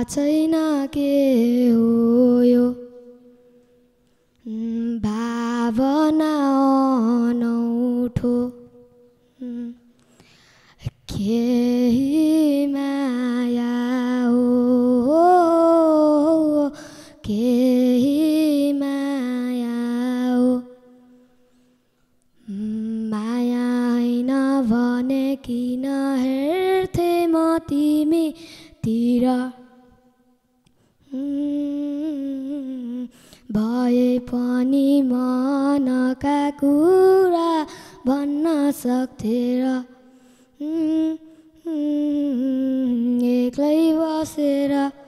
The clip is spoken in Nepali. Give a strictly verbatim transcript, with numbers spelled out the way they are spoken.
छैन के हो यो भावना अनौठो केही माया हो केही माया हो माया हैन भने किन हेर्थे म तिमीतिर भए पनि मनका कुरा भन्न सक्थे र एक्लै बसेर